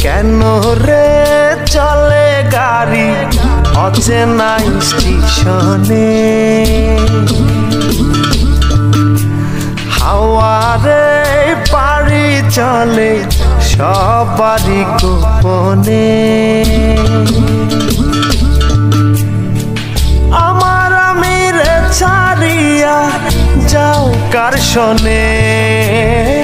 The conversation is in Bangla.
কেন রে চলে গাড়ি অচেনা স্টেশনে হাওয়ারে পাড়ি চলে সবারই গোপনে আমার আমিরে ছাড়িয়া যাও কার শোনে